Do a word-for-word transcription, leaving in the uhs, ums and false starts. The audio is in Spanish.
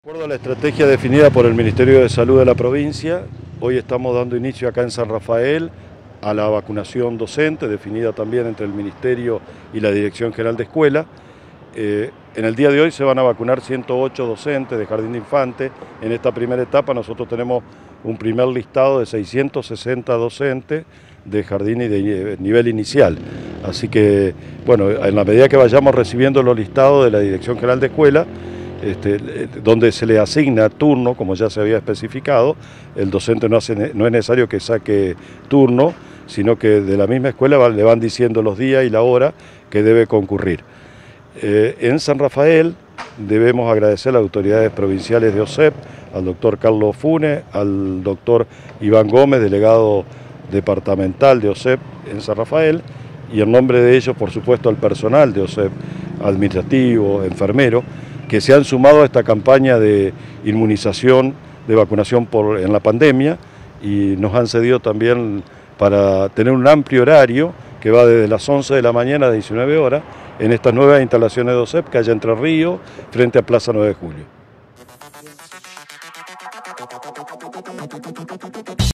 De acuerdo a la estrategia definida por el Ministerio de Salud de la provincia, hoy estamos dando inicio acá en San Rafael a la vacunación docente, definida también entre el Ministerio y la Dirección General de Escuela. Eh, en el día de hoy se van a vacunar ciento ocho docentes de Jardín de Infantes. En esta primera etapa nosotros tenemos un primer listado de seiscientos sesenta docentes de jardín y de nivel inicial. Así que, bueno, en la medida que vayamos recibiendo los listados de la Dirección General de Escuela, Este, donde se le asigna turno, como ya se había especificado, el docente no, hace, no es necesario que saque turno, sino que de la misma escuela le van diciendo los días y la hora que debe concurrir. Eh, en San Rafael debemos agradecer a las autoridades provinciales de O S E P, al doctor Carlos Funes, al doctor Iván Gómez, delegado departamental de O S E P en San Rafael, y en nombre de ellos, por supuesto, al personal de O S E P, administrativo, enfermero, que se han sumado a esta campaña de inmunización, de vacunación por, en la pandemia, y nos han cedido también para tener un amplio horario que va desde las once de la mañana a diecinueve horas en estas nuevas instalaciones de O S E P, calle Entre Ríos, frente a Plaza nueve de Julio.